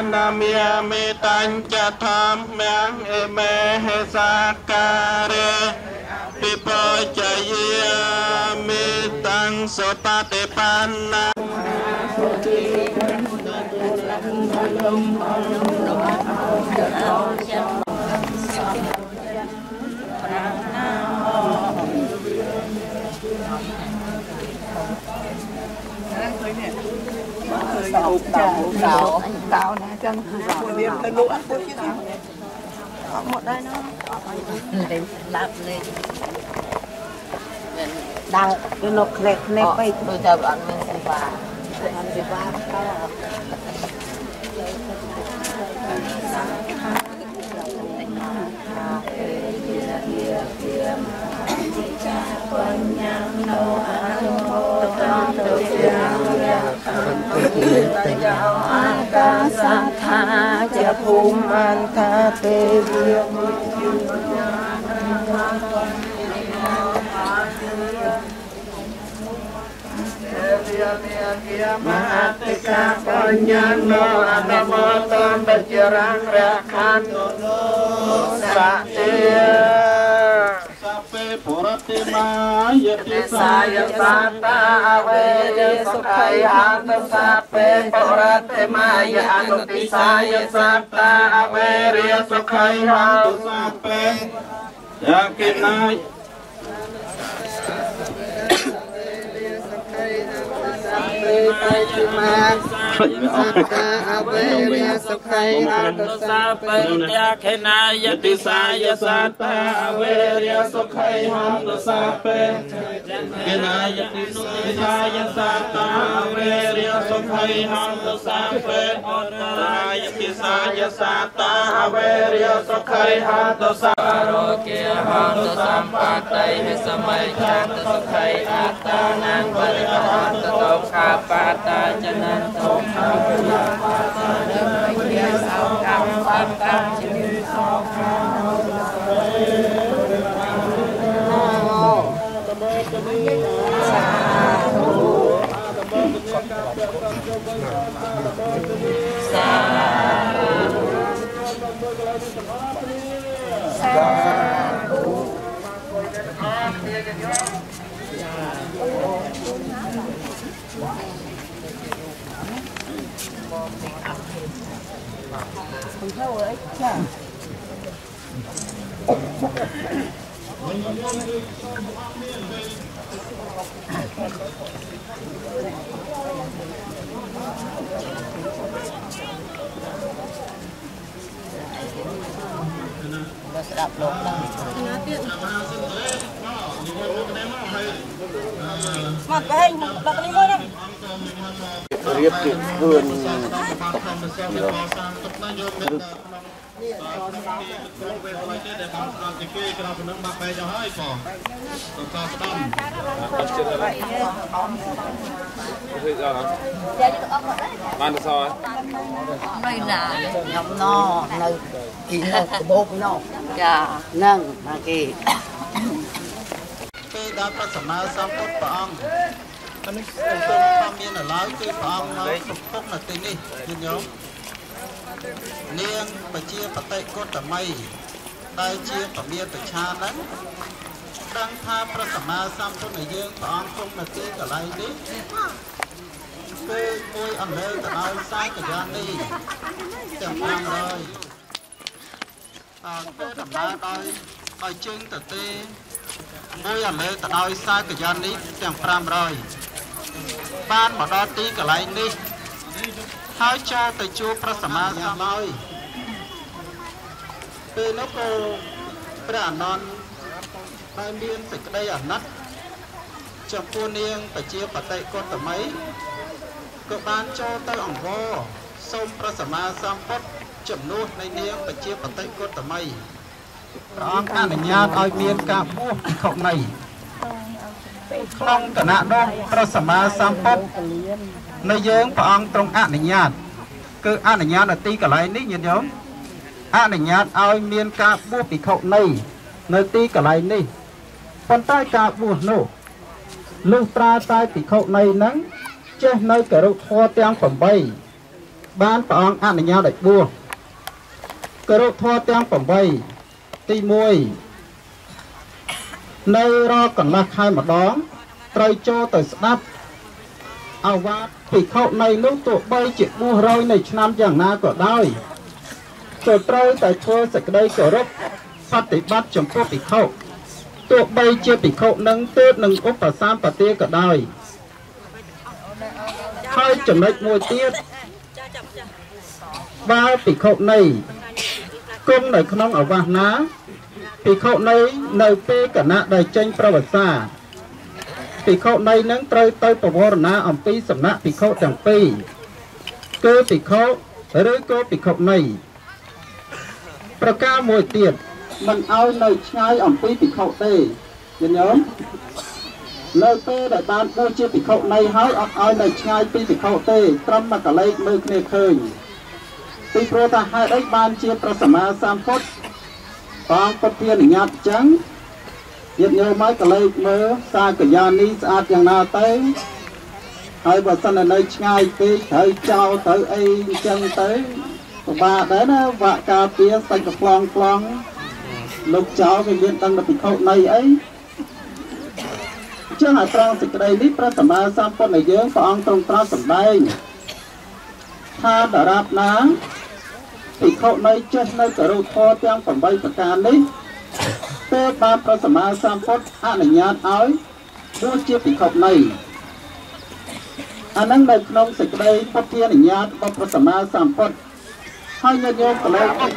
นามีเมตัญจะธรรมเมียงเอเมเหสาการะปิโปจยมิตังสปฏิปันนา tạo nè chân điểm là lúa một đây nó lạp lên đang cái lục lẹt nè quay đôi giờ bạn mình sẽ vào ăn đi qua Akasatha Japumanta Devi Mahatika Panyano Anamotam Bajirang Rakhan Satya Puratima Yati Saya Sata Avedi Sukhayan Sape Puratima Yanuti Saya Sata Avedi Sukhayan Sape Yakinai Yati saya sata averya sukhay hantu sape Kinayati saya sata averya sukhay hantu sape Yati saya sata averya sukhay hantu sape Arokya hantu sampatai Samay hantu sukhay atanang Balihantu tokha pata janan tokha pata Damaya saukam patam Jimmy sedap loh mặt cái hình đặt đi thôi đấy riệp tiệt vườn Bạn sao ấy? Đây là ngọc no, nơi kỳ no, cái bố cái no, dạ, nâng mà kỳ. Cái đó có sẵn mà xong tốt của ông. Anh ấy không biết là nói cái của ông nó sụp phúc là tình đi, nhìn nhớ. Niên bà chia bà tay cốt tà mây, tay chia bà bia bà cha lắm. Đang tha bà sẵn mà xong tốt này dương của ông không là tí cả lại đi. Cái môi ẩm lê ta nói sai cả gian đi. Chẳng làm rồi. Cái sẵn mà đôi chân tà tê. Môi ẩm lê ta nói sai cả gian đi. Chẳng làm rồi. Ban bỏ đo tí cả lại đi. Hãy cho tới chúa Prasama Samai. Vì nó có Pranon Bài miên phải đây ở nắt. Trong cô niên phải chia bà tay con tầm mấy. Cơ bán cho tới ổng vô. Xong Prasama Sampot chậm nốt này niên phải chia bà tay con tầm mấy. Đó là nhát oi miên cả buộc không này. Không cả nạ đâu Prasama Sampot. Nơi dưỡng phá ông trong ác này nhạt. Cứ ác này nhạt là tí cả lại nít nhìn giống. Ác này nhạt oi miên ca bố bị khẩu này. Nơi tí cả lại nít. Còn tay ca bố nổ. Lưu tra tay bị khẩu này nắng. Chết nơi cả rụt hoa tiếng phẩm bay. បានព្រះអង្គអនុញ្ញាតឲ្យបួសគោរពធម៌ទាំង8ទី1នៅរកកន្លះខែម្ដងត្រូវចូលទៅស្ដាប់អាវាតភិក្ខុនៃនោះទោះបីជាបួស100នៃឆ្នាំយ៉ាងណាក៏ដោយក៏ត្រូវតែធ្វើសេចក្តីគោរពបប្រតិបត្តិចំពោះភិក្ខុទោះបីជាភិក្ខុនឹងទើបនឹងឧបសម្បទាក៏ដោយហើយចំណុចមួយទៀតបើភិក្ខុនៃគង់នៅក្នុងអាវាសណាភិក្ខុនៃនៅពេលគណៈដែលចេញប្រវត្តិសាភិក្ខុនៃនឹងត្រូវទៅពវរណាអំពីសំណាក់ភិក្ខុទាំងពីរគឺភិក្ខុឬក៏ភិក្ខុនៃប្រការមួយទៀតមិនឲ្យនៅឆ្ងាយអំពីភិក្ខុទេញញោមនៅពេលដែលបានបួសជាភិក្ខុនៃហើយអត់ឲ្យនៅឆ្ងាយពីភិក្ខុទេត្រឹមមកកលេចមើលគ្នាឃើញពីព្រោះថាហេតុអីបានជាព្រះសម្មាសម្ពុទ្ធព្រះអង្គពុទ្ធអនុញ្ញាតអញ្ចឹងញាតិញោមមកកលេចមើលសាកយានីស្អាតយ៉ាងណាទៅហើយបើសិននៅឆ្ងាយពេកត្រូវចោលទៅអីអញ្ចឹងទៅពិបាកដែរណាវាក់ការពារសាច់កប្លង់លោកចោលវាមានដឹងតែភិក្ខុនៃអីចឹងអាត្រង់សេចក្តីនេះព្រះសម្មាសម្ពុទ្ធនៃយើងព្រះអង្គទ្រង់ត្រាស់សម្ដែងថាដរាបណាភិក្ខុនៃចេះនៅគោរពធម៌ទាំង8ប្រការនេះពេលបានព្រះសម្មាសម្ពុទ្ធអនុញ្ញាតឲ្យបួសជាភិក្ខុនៃអានឹងនៅក្នុងសេចក្តីពុទ្ធអនុញ្ញាតរបស់ព្រះសម្មាសម្ពុទ្ធហើយញាតិញោមកន្លែងញោម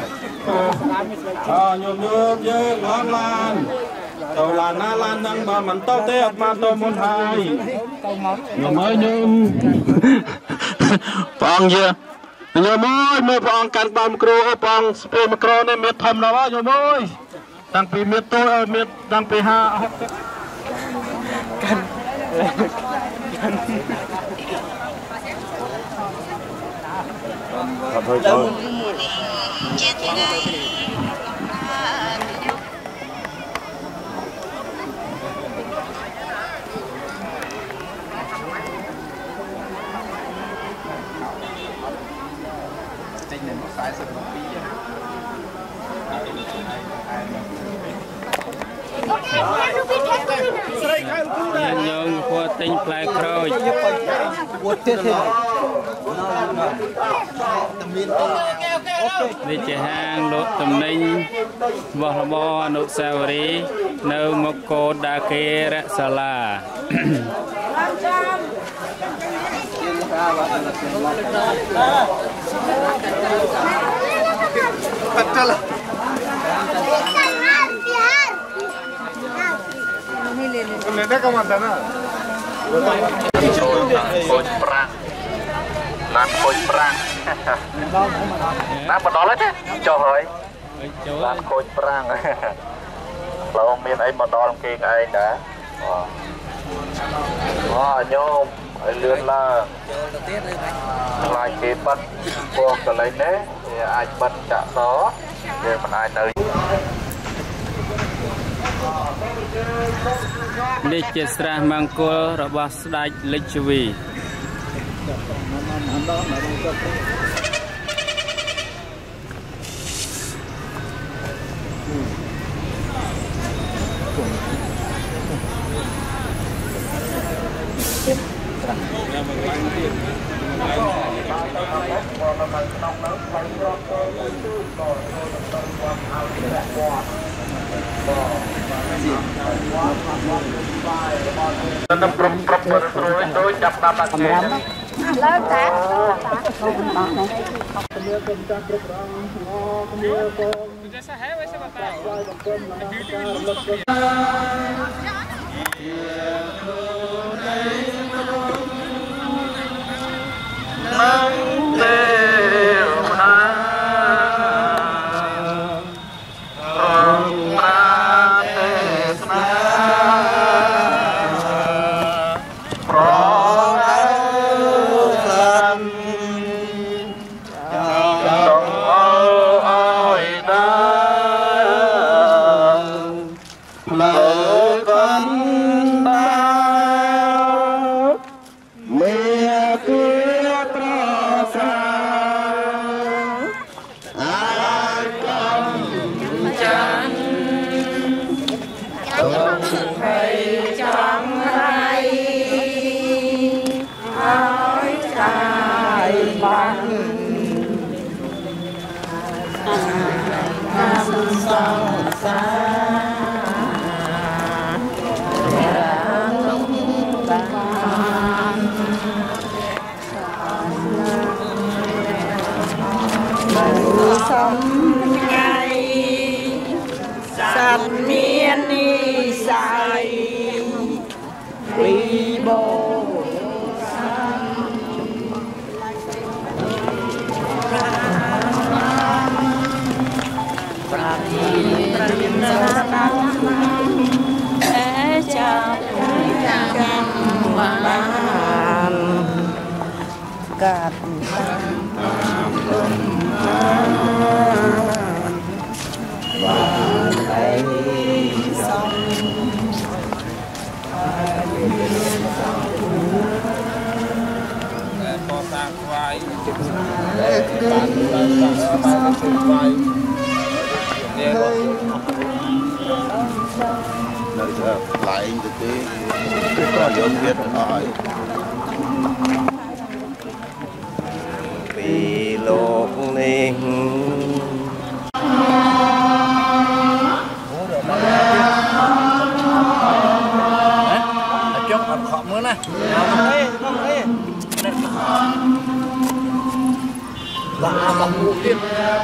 យើងអនឡាញទៅឡានណាឡានហ្នឹងបើមិនទៅទេអត់បានទៅមុនហើយញោមអើយញោមព្រះអង្គយាញោមអើយមើលព្រះអង្គកាន់បាល់មីក្រូព្រះអង្គស្ព្រេមីក្រូនេះមានធំណាស់ញោមអើយតាំងពីមានតូចមានតាំងពី50 thôi thôi nhung qua tinh plei kroi đi chạy hàng lột tầm ninh vỏ bò nụ sao rí nâu một cô đa kê rạ xà la làm khôi prang làm một đó đấy cho hỏi làm khôi prang lâu miền ấy một đó kia ai đã nhôm lươn là lại cái bắt buộc cái lấy đấy ai bắt chạ đó để mình ai nơi đi chơi sra mangkul robot sdai lichwi tôi chập đập đặt lên lớn cả Mẹ kia tra สัตว์เมียนนิสัยวีโบปราณีประดิษฐ์สันจะกันวานกัด lại cái có lượng viết hỏi vì lục linh chốt học khom nữa nè không thấy là bằng bộ tiên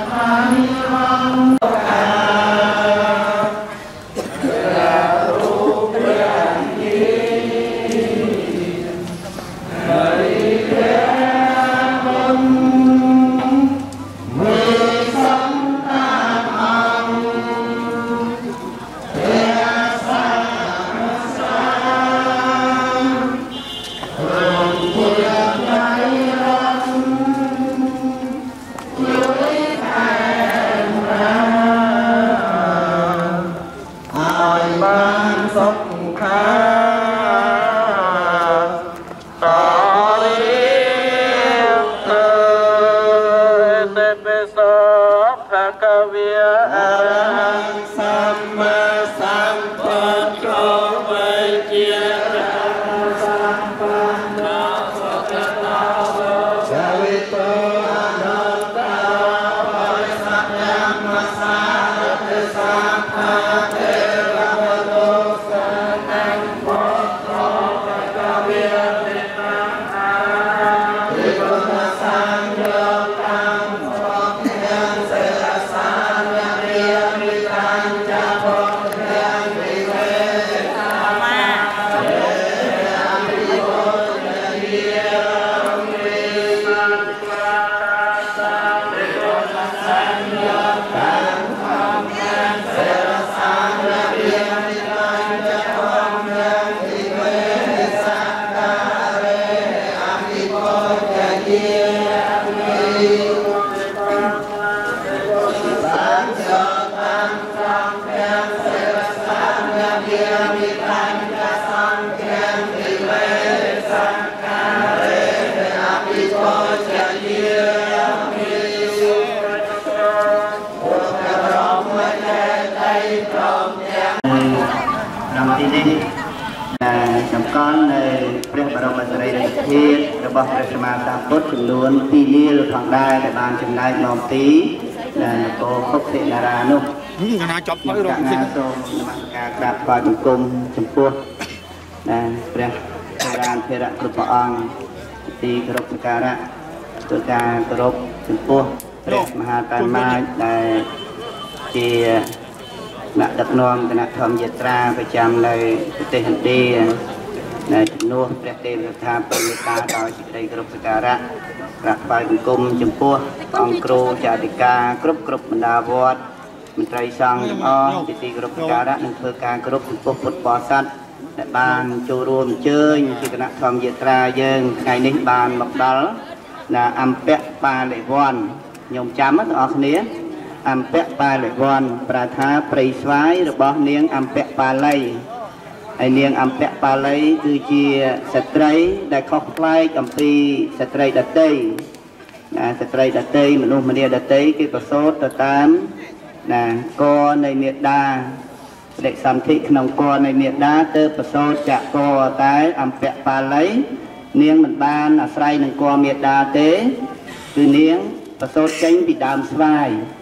ចំកននៅព្រះបរមសារីរិកធាតុរបស់ព្រះសម្មាសម្ពុទ្ធចំនួន2លាលផងដែរដែលបានចំណែកមកទីនៅនគរភពសេនារានោះកណាចប់ទៅរកសិសូមនមស្ការក្រាបថ្វាយបង្គំចំពោះព្រះបរានធរៈគ្រប់ព្រះអង្គទីគោរពសក្ការៈដោយការគោរពចំពោះព្រះមហាតាមាចដែលជាអ្នកដឹកនាំគណៈធម្មយាត្រាប្រចាំនៅប្រទេសឥណ្ឌានៅជំនួសព្រះទេវតាពលមេត្តាដោយសេចក្តីគោរពសក្ការៈក្រាបថ្វាយបង្គំចំពោះព្រះអង្គគ្រូចាតិកាគ្រប់បណ្ដាវត្តមន្ត្រីសង្ឃទាំងអស់ជាទីគោរពសក្ការៈនិងធ្វើការគោរពចំពោះពុទ្ធបរិស័ទដែលបានចូលរួមអញ្ជើញជាគណៈធម្មយាត្រាយើងថ្ងៃនេះបានមកដល់អម្ពបាលិវ័នខ្ញុំចាំទាំងអស់គ្នាអម្ពបាលិវ័នប្រាថ្នាព្រៃស្វាយរបស់នាងអម្ពបាលីហើយនាងអម្ពបាលីគឺជាស្ត្រីដែលខុសប្លែកអំពីស្ត្រីដតីស្ត្រីដតីមនុស្សម្នាដតីគេប្រសូតទៅតាមកនៃមេដាបដិសន្ធិក្នុងកនៃមេដាទៅប្រសូតចាក់កតែអម្ពបាលីនាងមិនបានអាស្រ័យនឹងកមេដាទេគឺនាងប្រសូតចេញពីដើមស្វាយ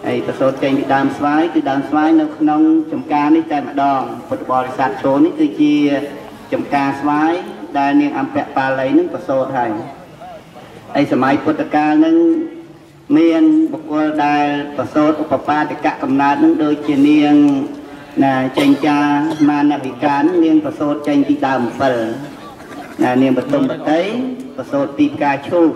ហើយប្រសូតចេញពីដើមស្វាយគឺដើមស្វាយនៅក្នុងចំការនេះតែម្ដងពុទ្ធបរិស័ទចូលនេះគឺជាចំការស្វាយដែលនាងអម្ពបាលីនឹងប្រសូតហើយហើយសម័យពុទ្ធកាលនឹងមានបុគ្គលដែលប្រសូតឧបបាទកកំណើតនឹងដូចជានាងចេញចាមានវិការនឹងនាងប្រសូតចេញពីដើម7នាងបតុមបតីប្រសូតពីផ្កាឈូក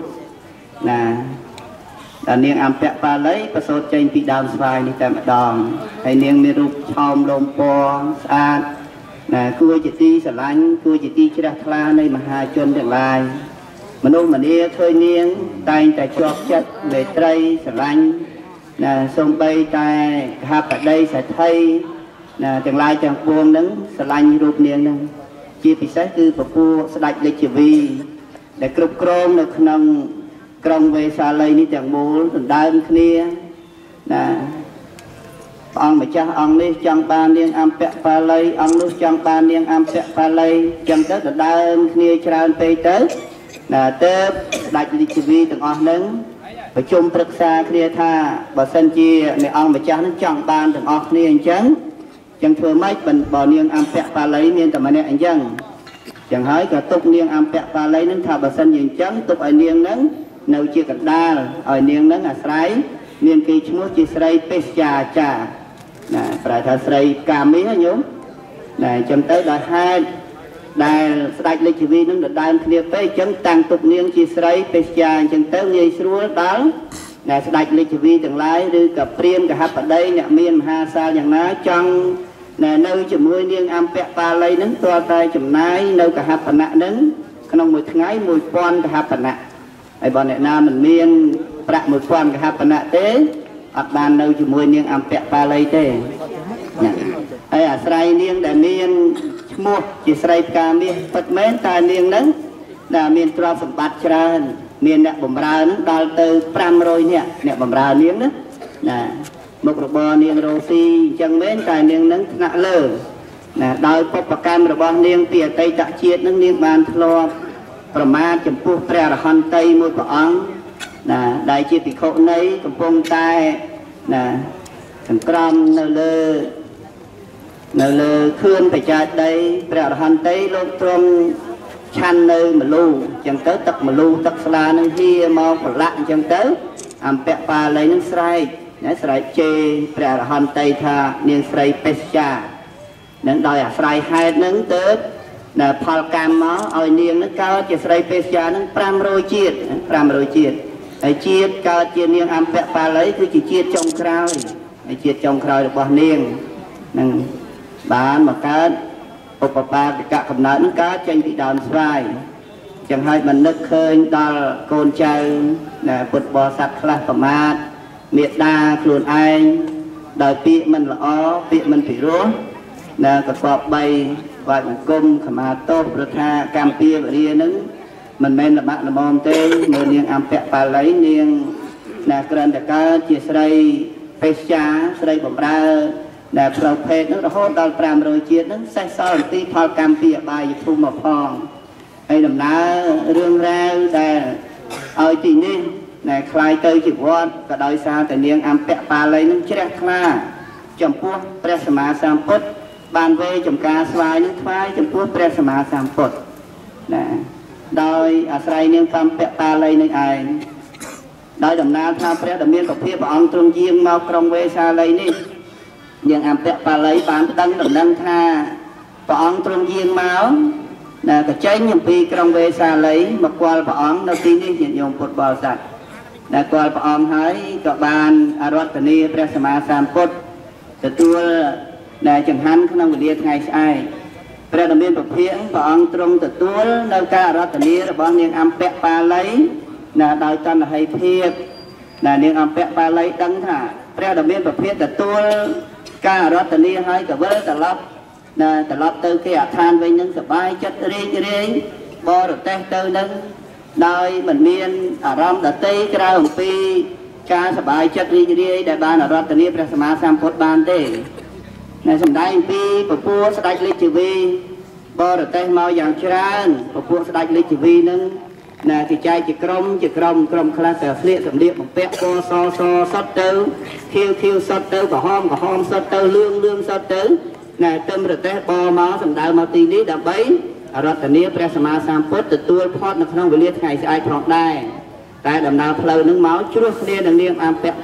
ដល់នាងអម្ពបាលីប្រសូតចេញពីដើមស្វាយនេះតែម្ដងហើយនាងមានរូបឆោមលោមពណ៌ស្អាតគួរជាទីស្រឡាញ់គួរជាទីជ្រះថ្លានៃមហាជនទាំងឡាយមនុស្សម្នាឃើញនាងតែងតែជាប់ចិត្តមេត្រីស្រឡាញ់សូម្បីតែកហបតីសេដ្ឋីទាំងឡាយទាំងពួងនឹងស្រឡាញ់រូបនាងនឹងជាពិសេសគឺពពួកស្ដេចលេចវីដែលគ្រប់គ្រងនៅក្នុងក្រុងវេសាលីនេះទាំងមូលដណ្ដើមគ្នាព្រះអង្គម្ចាស់អង្គនេះចង់បាននាងអម្ពបាលីអង្គនោះចង់បាននាងអម្ពបាលីចឹងទៅដណ្ដើមគ្នាច្រើនពេកទៅទៅស្ដេចរាជវីទាំងអស់នឹងប្រជុំប្រឹក្សាគ្នាថាបើសិនជាអ្នកអង្គម្ចាស់នឹងចង់បានទាំងអស់គ្នាអញ្ចឹងធ្វើម៉េចបើនាងអម្ពបាលីមានតែម្នាក់អញ្ចឹងចឹងហើយក៏ទុកនាងអម្ពបាលីនឹងថាបើសិនជាអញ្ចឹងទុកឲ្យនាងនឹងនៅជាកណ្ដាលឲ្យនាងនឹងអាស្រ័យមានគេឈ្មោះជាស្រីពេស្យាចាប្រែថាស្រីកាមីណាញោមអញ្ចឹងទៅដោយហេតុដែលស្ដេចលេចវីនឹងដណ្ដើមគ្នាពេកអញ្ចឹងតាំងទុកនាងជាស្រីពេស្យាអញ្ចឹងទៅងាយស្រួលដល់ស្ដេចលេចវីទាំងឡាយឬក៏ព្រាហ្មណ៍កហបតីអ្នកមានមហាសាលយ៉ាងណាចង់នៅជាមួយនាងអម្ពបាលីនឹងទាល់តែចំណាយនៅកហបណៈនឹងក្នុងមួយថ្ងៃ1000កហបណៈហើយបើអ្នកណាមិនមានប្រាក់1000កហបណៈទេអត់បាននៅជាមួយនាងអម្ពបាលីទេហើយអាស្រ័យនាងដែលមានឈ្មោះជាស្រីផ្កាមាសពិតមែនតែនាងនឹងដែលមានទ្រព្យសម្បត្តិច្រើនមានអ្នកបម្រើនឹងដល់ទៅ500នាក់អ្នកបម្រើនាងណាមុខរបរនាងរស់ស៊ីអញ្ចឹងមែនតែនាងនឹងថ្នាក់លើដោយបុព្វកម្មរបស់នាងពីអតីតជាតិនឹងនាងបានធ្លាប់ប្រមាថចំពោះព្រះអរហន្តីមួយព្រះអង្គដែលជាភិក្ខុនីកំពុងតែសង្ក្រមនៅលើខឿនបច្ច័យដីព្រះអរហន្តីលោកទ្រង់ឆាន់នៅមលូអញ្ចឹងទៅទឹកម្លូទឹកស្លានឹងហៀមកប្រឡាក់អញ្ចឹងទៅអម្ពបាលីនឹងស្រែកជេរព្រះអរហន្តីថានាងស្រីពេស្យានឹងដោយអាស្រ័យហេតុនឹងទៅផលកម្មមកឲ្យនាងនឹងកើតជាស្រីពេស្យានឹង500ជាតិហើយជាតិកើតជានាងអម្ពបាលីគឺជាជាតិចុងក្រោយហើយជាតិចុងក្រោយរបស់នាងនឹងបានមកកើតឧបបាទកកំណើតនឹងកើតចេញពីដើមស្វាយចឹងហើយមិននឹកឃើញដល់កូនចៅពុទ្ធបរិស័ទខ្លះប្រមាទមេដាខ្លួនឯងដោយពាក្យមិនល្អពាក្យមិនពិរោះកសប3ថ្វាយបង្គំខមាទោសប្រថាកម្ពីវរានឹងមិនមែនល្បាក់ល្មមទេមើលនាងអម្ពបាលីនាងក្រិនតកើជាស្រីពេស្យាស្រីបំរើដែលប្រភេទនឹងរហូតដល់500ជាតិនឹងសេះសល់អំពីផលកម្មពីអបាយភូមិមកផងហើយដំណើររឿងរ៉ាវដែលឲ្យទីនេះខ្លាយទៅជាវត្តក៏ដោយសារតែនាងអម្ពបាលីនឹងជ្រះថ្លាចំពោះព្រះសម្មាសម្ពុទ្ធបានវេចំការស្វាយនឹងថ្វាយចំពោះព្រះសម្មាសម្ពុទ្ធដោយអាស្រ័យនាងអម្ពបាលីនឹងឯងដោយដំណើរថាព្រះដ៏មានពភាព្រះអង្គទ្រង់យាងមកក្រុងវេសាលីនេះនាងអម្ពបាលីបានដឹងដំណឹងថាព្រះអង្គទ្រង់យាងមកក៏ចេញអំពីក្រុងវេសាលីមកគាល់ព្រះអង្គនៅទីនេះញាតិញោមពុទ្ធបរិស័ទគាល់ព្រះអង្គហើយក៏បានអារាធនាព្រះសម្មាសម្ពុទ្ធទទួលចង្ហាន់ក្នុងវេលាថ្ងៃស្អែកព្រះដ៏មានពភាព្រះអង្គទ្រង់ទទួលនៅការអារាធនារបស់នាងអម្ពបាលីដោយតណ្ហិភាពនាងអម្ពបាលីដឹងថាព្រះដ៏មានពភាទទួលការអារាធនាហើយក៏វិលត្រឡប់ទៅគេអឋានវិញនឹងសប្បាយចិត្តរីករាយបរទេសទៅនឹងដោយមិនមានអារម្មណ៍ដតីក្រៅអំពីការសប្បាយចិត្តរីករាយដែលបានអារាធនាព្រះសម្មាសម្ពុទ្ធបានទេសម្ដែងអំពីពពួកស្ដេចលេចវីបរទេសមកយ៉ាងច្រើនពពួកស្ដេចលេចវីនឹង nè thì trai chỉ crom class ở phía sầm điện bằng pẹt so sót tơ thiêu sót tơ cả hôm sót tơ lương sót tơ nè tâm rồi té bò máu sầm đào máu tì ní đập bấy rồi tận nia presama samput từ tua phật nó không bị liệt ngày ai phật đai tại đầm nào phơi nước máu chút nia đằng niệm am pẹt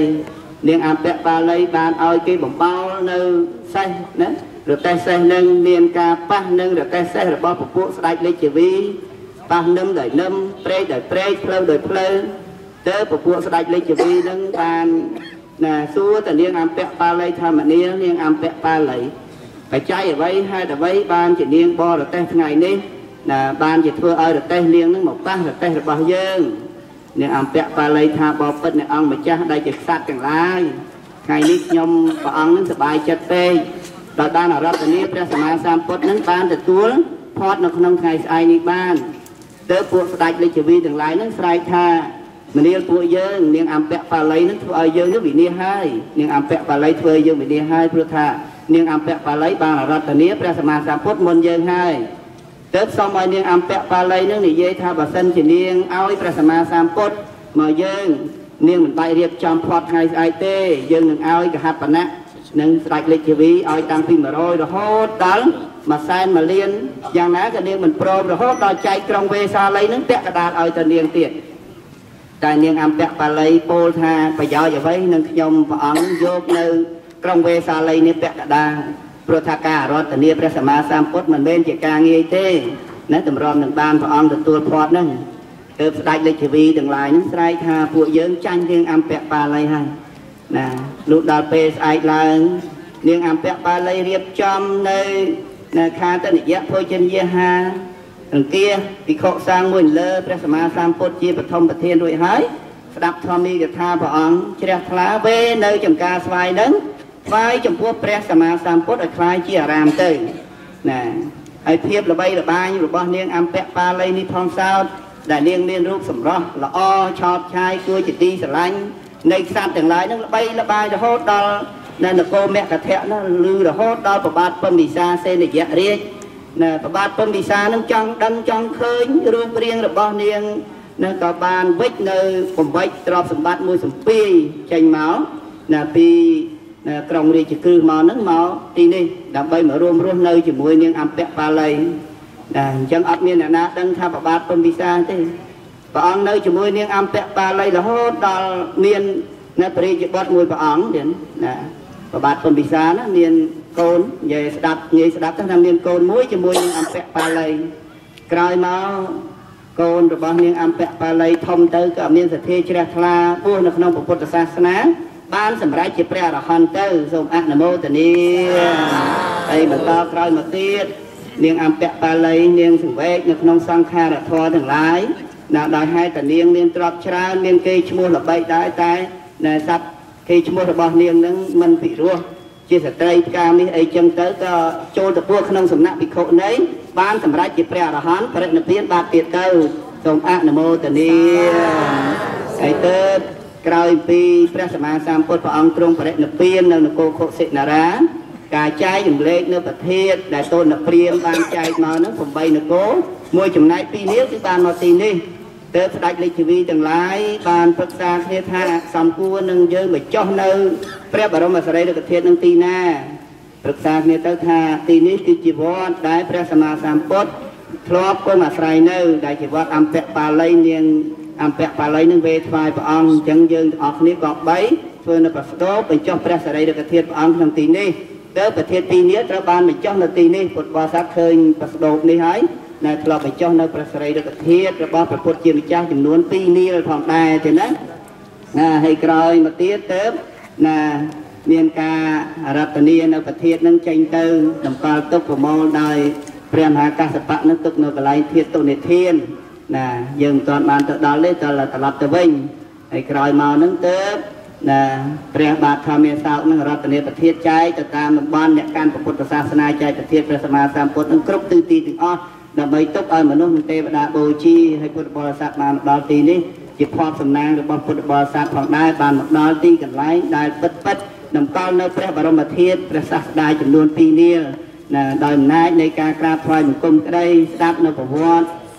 pa lây bàn oi cái bồng bao nơi say nè rồi tay say nâng niệm ca pa nâng rồi tay say rồi bao phục vụ sạch lấy chỉ vi pa nâng đời nâm pre phơi đời phơi tới phục vụ sạch lấy chỉ vi nâng bàn nè xua tận niệm am pẹt pa lây tham mà nia niệm am pẹt pa lây phải chạy ở vậy hay là vậy ban chỉ niệm bo rồi tay ngày ní là ban chỉ thưa ơi rồi tay niệm nó một ta rồi tay rồi bao nhiêu niệm am pẹt pa lây tham bao phân niệm ông mà cha đây chỉ sát càng lai ngày ní nhom và ông nó sbài chặt tê đợt ban ở đây níព្រះសម្មាសម្ពុទ្ធនឹងបានទទួលផតនៅក្នុងថ្ងៃស្អែកនេះបានទៅពួកស្ដេចលេចវីទាំងឡាយនឹងស្រែកថាមនាលពួកយើងនាងអំពៈបាលីនឹងធ្វើឲ្យយើងនឹងវិនិច្ឆ័យហើយនាងអំពៈបាលីធ្វើឲ្យយើងវិនិច្ឆ័យហើយព្រោះថានាងអំពៈបាលីបានរតនាព្រះសម្មាសម្ពុទ្ធមុនយើងហើយទៅសូមឲ្យនាងអំពៈបាលីនឹងនិយាយថាបើសិនជានាងឲ្យព្រះសម្មាសម្ពុទ្ធមកយើងនាងមិនបាច់រៀបចំផតថ្ងៃស្អែកទេយើងនឹងឲ្យកហបណៈនឹងស្ដេចលេចវីឲ្យតាំងពី100រហូតដល់100,000លានយ៉ាងណាក៏នាងមិនព្រមរហូតដល់ចែកក្រុងវេសាលីនឹងពាក់កណ្ដាលឲ្យទៅនាងទៀតតែនាងអំពៈបាលីពោលថាប្រយោជន៍អ្វីនឹងខ្ញុំព្រះអង្គយកនៅក្រុងវេសាលីនេះពាក់កណ្ដាលព្រោះថាការរតនាព្រះសម្មាសម្ពុទ្ធមិនមែនជាការងាយទេណាតម្រាំនឹងបានព្រះអង្គទទួលផតហ្នឹងទើបស្ដេចលេចវីទាំងឡាយហ្នឹងស្រែកថាពួកយើងចាញ់នាងអំពៈបាលីហើយណាលុះដល់ពេលស្អែកឡើងនាងអំពៈបាលីរៀបចំនៅខាតនិយៈភោជនយាហាអង្គាភិក្ខុសាងមួយលើព្រះសម្មាសម្ពុទ្ធជាបឋមប្រធានរួចហើយស្ដាប់ធម្មីកថាព្រះអង្គជ្រះថ្លាវេនៅចំការស្វាយនឹងថ្វាយចំពោះព្រះសម្មាសម្ពុទ្ធឲ្យខ្លាយជាអារាមទៅណាហើយភាពល្បីល្បាញរបស់នាងអំពៈបាលីនេះផងសោតដែលនាងមានរូបសម្រស់ល្អឆោតឆាយគួរជាទីស្រឡាញ់នៃសត្វទាំងឡាយនឹងល្បីល្បាញរហូតដល់នៅនគរមគ្គធៈនោះឮរហូតដល់ប្របាទពំពិសាសេនយៈរាជណាប្របាទពំពិសានឹងចង់ដឹងចង់ឃើញរូបរាងរបស់នាងនឹងក៏បានវិច្ចនៅបំពេចទ្រព្យសម្បត្តិមួយសំពីចេញមកណាពីក្រុងរាជក្រឹសមកហ្នឹងមកទីនេះដើម្បីមករួមរស់នៅជាមួយនាងអំពៈបាលីណាអញ្ចឹងអត់មានអ្នកណាដឹងថាប្របាទពំពិសាទេព្រះអង្គនៅជាមួយនាងអំពៈបាលីរហូតដល់មានព្រះរាជបុត្រមួយព្រះអង្គទៀតណាប្របាទពំពិសាណាមានកូននិយាយស្ដាប់ថាមានកូនមួយជាមួយនាងអំពៈបាលីក្រោយមកកូនរបស់នាងអំពៈបាលីធំទៅក៏មានសទ្ធាជ្រះថ្លាពោះនៅក្នុងពុទ្ធសាសនាបានសម្រេចជាព្រះអរហន្តទៅសូមអនុមោទនាហើយបន្តក្រោយមកទៀតនាងអំពៈបាលីនាងសង្វេគនៅក្នុងសង្ខារធម៌ទាំងឡាយណាដោយហេតុតែនាងមានទ្រព្យច្រើនមានគេឈ្មោះល្បីដែរតែសត្វគេឈ្មោះរបស់នាងនឹងមិនពិរោះជាស្ត្រីផ្កាមាសអីចឹងទៅក៏ចូលទៅពោះក្នុងសំណាក់ភិក្ខុនីបានសម្រេចជាព្រះអរហន្តបរិនិព្វានបាត់ទៀតទៅសូមអនុមោទនាហើយទៅក្រោយពីព្រះសម្មាសម្ពុទ្ធព្រះអង្គទ្រង់បរិនិព្វាននៅនគរខុសិនារាការចែកចម្លែកនៅប្រធានដែលតូនព្រាមបានចែកមកនឹង8នគរមួយចំណែក2នាងគឺបានមកទីនេះទើបស្ដេចលេចវីទាំងឡាយបានប្រឹក្សាគ្នាថាសំគួរនឹងយើងមកចុះនៅព្រះបរមសារីរិកធាតុនឹងទីណាប្រឹក្សាគ្នាទៅថាទីនេះគឺជាវត្តដែលព្រះសម្មាសម្ពុទ្ធធ្លាប់គង់អាស្រ័យនៅដែលជាវត្តអំពៈបាលីនាងអំពៈបាលីនឹងវេថ្វាយព្រះអង្គអញ្ចឹងយើងទាំងអស់គ្នាក៏3ធ្វើនៅប្រស្ដោបញ្ចុះព្រះសារីរិកធាតុព្រះអង្គក្នុងទីនេះទៅប្រធាន2នាងត្រូវបានបញ្ចុះនៅទីនេះពុទ្ធបរិស័ទឃើញប្រស្ដោនេះហើយដែលធ្លាប់បញ្ចុះនៅព្រះសារីរិកធាតុរបស់ព្រះពុទ្ធជាម្ចាស់ចំនួន2នាងផងដែរទេណាហើយក្រោយមកទៀតទៅណាមានការរតនានៅប្រធាននឹងចេញទៅតម្កល់ទុកប្រមូលដោយព្រះមហាកាសបៈនឹងទុកនៅកន្លែងធាតុទុនិធានណាយើងមិនទាន់បានទៅដល់ទេត្រឡប់ទៅវិញហើយក្រោយមកនឹងទៅណាព្រះបាទធម្មសោកនឹងរតនាប្រធានចែកទៅតាមតំបន់អ្នកកាន់ពុទ្ធសាសនាចែកប្រធានព្រះសម្មាសម្ពុទ្ធនឹងគ្រប់ទិសទីទាំងអស់ដើម្បីទុកឲ្យមនុស្សនិងទេវតាបូជាហើយពុទ្ធបរិស័ទបានមកដល់ទីនេះជាភ័ព្វសំណាងរបស់ពុទ្ធបរិស័ទផងដែរបានមកដល់ទីកន្លែងដែលពិតតម្កល់នៅព្រះបរមធាតុព្រះសាស្តាចំនួន2នាលណាដោយអំណាចនៃការក្រាបថ្វាយបង្គំក្តីស្ដាប់នៅប្រវត្តិ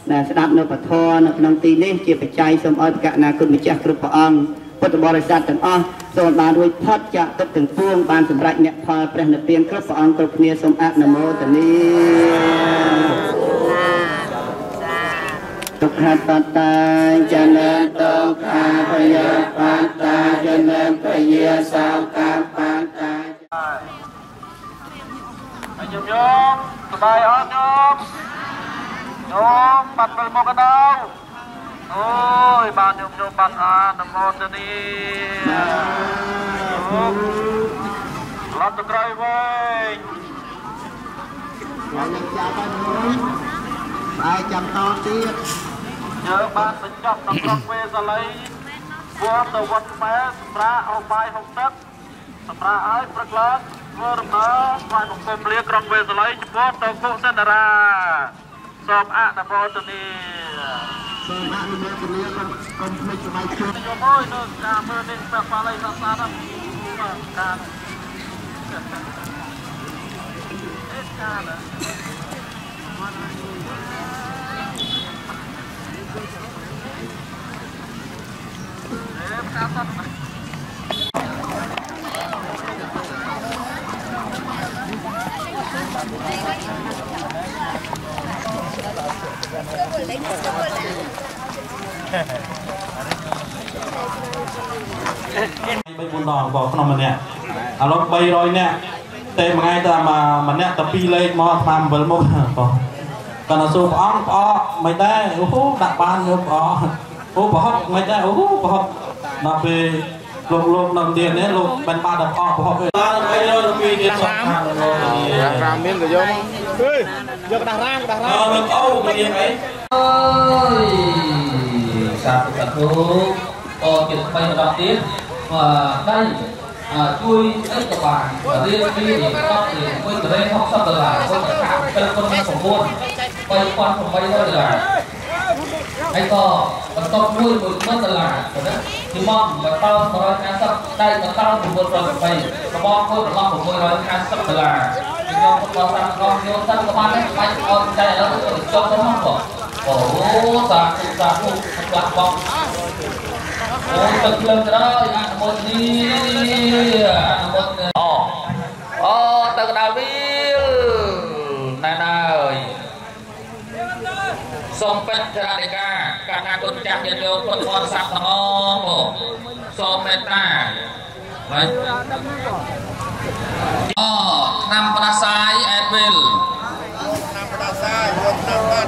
ស្ដាប់នៅពធនៅក្នុងទីនេះជាបច្ច័យសូមឲ្យប្រកាសណាគុណម្ចាស់គ្រប់ព្រះអង្គពុទ្ធបរិស័ទទាំងអស់សូមបានរួចផុតจากទុក្ខទាំងពួងបានសម្រេចមគ្គផលព្រះនិព្វានគ្រប់ព្រះអង្គគ្រប់គ្នាសូមអនុមោទនាទុក្ខបត្តាចនៈទុក្ខាភយបត្តាចនៈពយាសោកាបត្តាញោមសบายអត់ញោមបាត់ទៅមកកដៅអូយបានញោមបានអានមោទនីឡត់ទៅក្រោយវិញយ៉ាងនេះចាប់ហើយហើយចាំតទៀតយើងបានបញ្ចប់នៅក្រុងវេសាលីវត្តទៅវត្តខ្មែរសម្រាប់អោបាយហុកទឹកសម្រាប់ឲ្យព្រឹកឡើងធ្វើដំណើរស្វែងបង្គំលាក្រុងវេសាលីចំពោះទៅគុសិនតារាសូមអនុមោទនាសូមអនុមោទនាកុំភ្លេចស្បែកជើងយកអើយនៅការមើលនេះស្បែកបាលីសាសាណាការ 4 ដងបងក្នុងម្នាក់ឥឡូវ300នាក់តែមួយថ្ងៃតែម្នាក់តែ2លេខមកស្មាំ7មកបងគាត់ទៅសួរព្រះអង្គផ្អកមិនដែរអូហូដាក់បានយកផ្អកអូប្រហុកមិនដែរអូប្រហុកដល់ពេលលោកនៅទៀតនេះលោកបានបានតែផ្អកប្រហុកទេបាន300រូបទៀតសំខាន់រាមមានក៏យកមកយកដាស់រាមលោកអូមកយ៉ាងអីអើយសាធុអូចិត្ត3ម្ដងទៀតដៃជួយអីក៏បានរៀនពីរៀនតបរៀនមួយទៅរៀន$60គាត់ថាពេលគុណ9,800ហើយក៏បន្ទប់មួយ$10,000ណាទីមកបន្ត150ដៃបន្ត908របស់គោលរបស់$650ខ្ញុំក៏តាមកងយកទៅក៏បានដែរបាច់អត់តែឥឡូវទៅចុះទៅមកអូសាធុផ្លាស់បងអូទឹកលើក្រោយអនុមោទនីអនុមោទនីអូទៅកណ្ដាលវាលណែនហើយសូមពេទ្យចរាធិការកាលណាគុណចាស់ញាតិញោមពុទ្ធបរិស័ទទាំងអស់សូមមេត្តាហើយឆ្នាំផ្ដាសាយអេតវិលឆ្នាំផ្ដាសាយវត្តឆ្នាំបាត់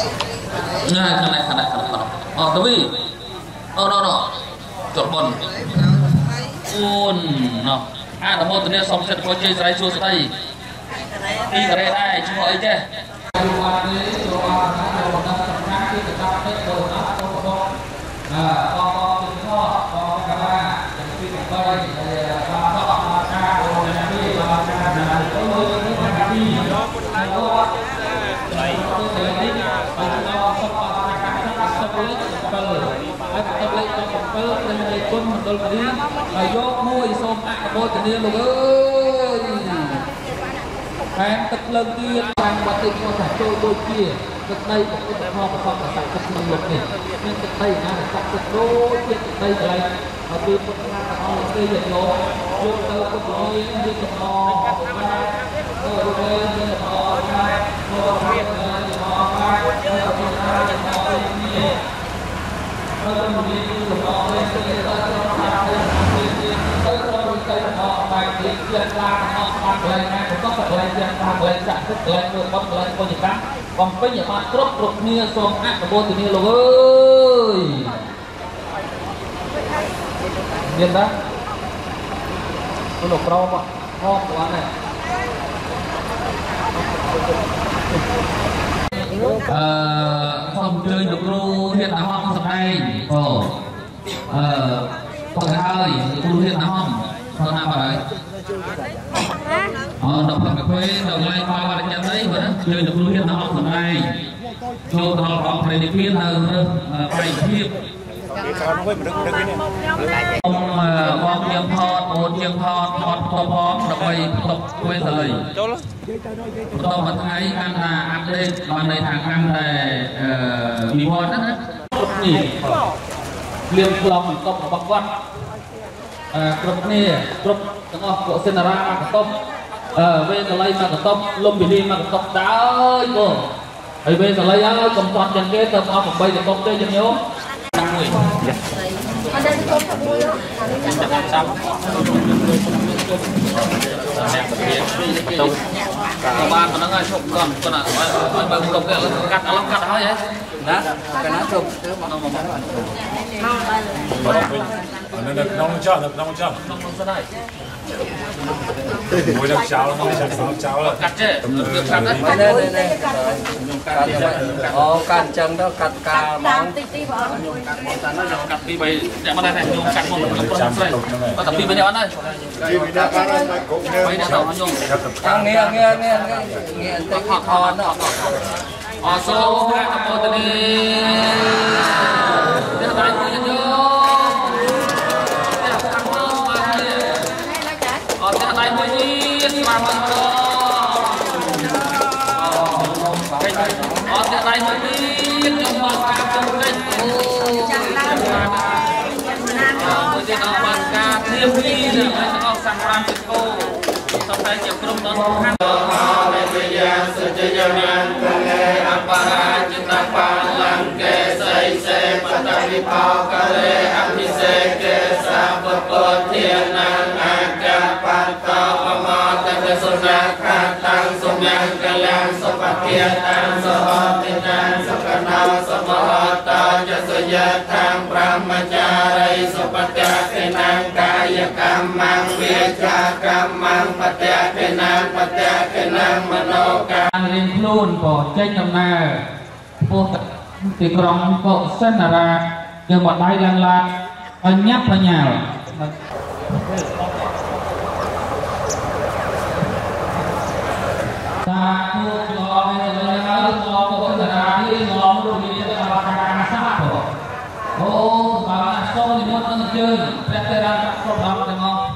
ខាងអូទៅវីអូចុះបុនអូនណោះអនុមោទនាសូមសិទ្ធិពលជ័យស្រីសួស្ដីពីកូរ៉េដែរឈ្មោះអីចេះគុណមណ្ឌលគិរីហើយយកមួយសូមអនុមោទនាលោកអើយហើយទឹកលើកទៀតតាមវត្តនេះគាត់ចូលដូចជាទឹកដីពុទ្ធធម៌ប្រកបសក្តិក្នុងលោកនេះមានទឹកដីណាសក្តិដូចជាទឹកដីកន្លែងហើយពីពុទ្ធណាទាំងអស់គេយកយកទៅពុទ្ធលានយកទៅអរទៅអរណាមកមានមកហើយបំពេញឲ្យបានគ្រប់គ្នាសូមអនុមោទនាលោកអើយមានដែរលោកក្រមហោបានដែរសូមជួយលោកគ្រូហ៊ានអាហមសម្ដែងបងហើយគ្រូហ៊ានអាហមផងណាបាទដល់ប្រភេទដល់ឡាយមកបាត់ចាំនេះបាទជួយលោកគ្រូហ៊ានអាហមសម្ដែងចូលដល់អង្គព្រះនិព្វាននៅប្រៃភាព Cái con nó với mình đứng đứng cái này. បងខ្ញុំថតអូនជាងថតផងដើម្បីតបគួយសលីចូលបន្តមកថ្ងៃកាន់ថាអាប់ដេតបានន័យថាកាន់តែវិវត្តន៍ណានេះលៀមខ្លងបន្ទប់របស់គាត់គ្រប់គ្នាគ្រប់ទាំងអស់ពួកសេនារាមកបន្ទប់វេសលីមកបន្ទប់លំវិលីមកបន្ទប់ដើរគោហើយវេសលីហើយកុំតាត់យ៉ាងគេទៅអស់8បន្ទប់ទេយ៉ាងញោមមួយអត់ដល់បន្ទប់មួយចាំទៅបានប៉ុណ្ណឹងហើយឈប់គាត់គាត់ឲ្យបើគ្រប់គេកាត់ឲ្យហើយណាកាលណាជប់ទៅមកមកអានេះនៅក្នុងចោលក្នុងស្ដាយមួយដល់ចោលមួយដល់ចោលកាត់ចេះកាត់នេះអូកាត់ចឹងទៅកាត់កាលមកទីបងខ្ញុំកាត់មកតានោះខ្ញុំកាត់ពី3តែមកតែខ្ញុំកាត់មកខ្ញុំប្រុសស្រីក៏តែពី3នេះអត់ហើយពីវិធានការមកគ្រប់គ្នា3នេះទៅខ្ញុំងារទៅខកខនអសូហាអពតនីទេដៃមួយយោដៃមួយនេះស្មារតីអត់ដៃមួយនេះខ្ញុំមកការជុំវិញចាំដល់មួយទៀតអត់បានការធៀបពីដើម្បីទាំងអស់សាំប្រាំសិកោសុទ្ធតែជាក្រុមដ៏សំខាន់មេវិញ្ញាសុជយមានកលេអបរាជិតបាលង្កេសៃសេបតវិបោកលេអភិសេកេសាបពធានានាកបតបមតកសុនាខាតាំងសុញាកលាំងសុបទាតាំងសហតិតាំងសុកណោសមហតចសុយតាំងប្រមចារីសុបទាកេណាងកាយកម្មងវិចាកម្មងបទាកេណាងបទាកេណាងមโนការរៀនខ្លួនក៏ចេញដំណើរពោះទីក្រុងកុសិនារាយើងមកដៃឡើងឲ្យញាប់បញ្ញាលតាគូឡោមេលហើយឡោកុសិនារានេះឡោរូបនេះទៅបាការសាអូបាទសូមនិមន្តនឹងជើងព្រះតេរាគ្រប់អង្គទាំងអស់